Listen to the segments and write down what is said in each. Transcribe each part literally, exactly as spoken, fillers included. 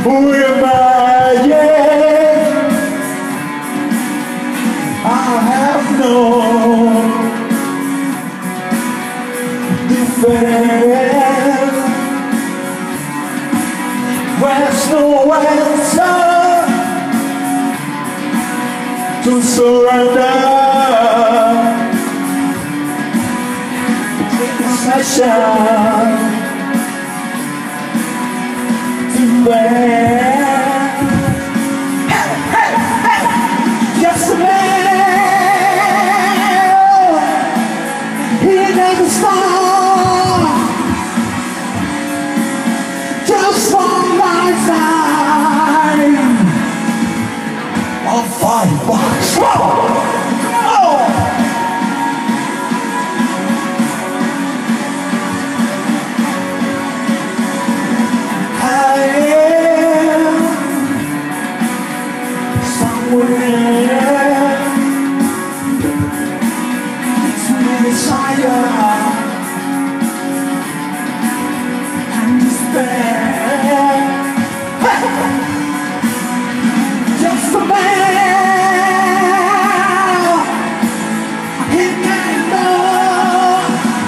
Who am I? Yeah, I have no defense. There's no answer to surrender. Session to bear. Hey, hey, hey. Just a man, he never stop. Just one lifetime of Fierbox. Oh. Just a man, he can't know.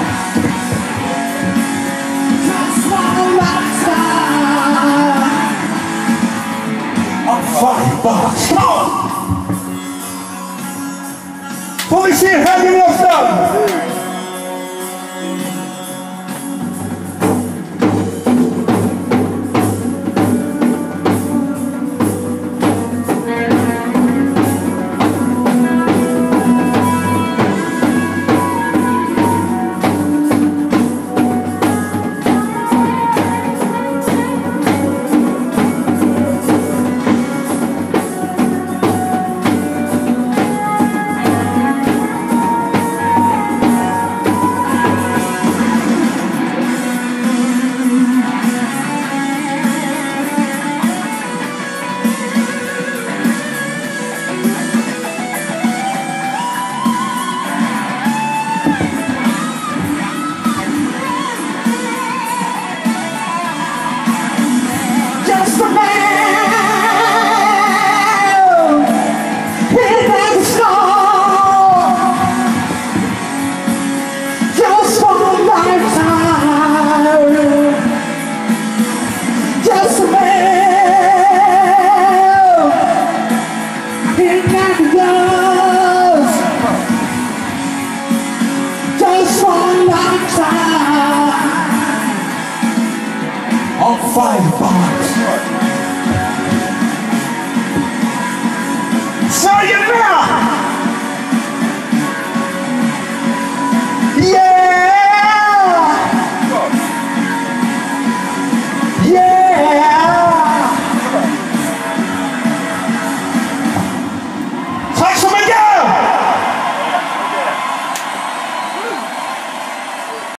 Just one lifetime of Fierbox. Come on! Får vi se här i luften! Fierbox.